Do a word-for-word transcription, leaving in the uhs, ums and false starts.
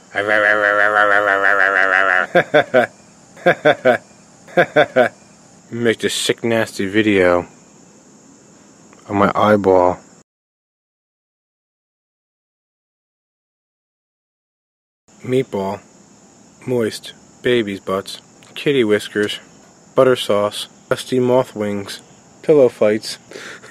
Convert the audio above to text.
Make this sick nasty video of my eyeball. Meatball, moist, baby's butts, kitty whiskers, butter sauce, dusty moth wings, pillow fights.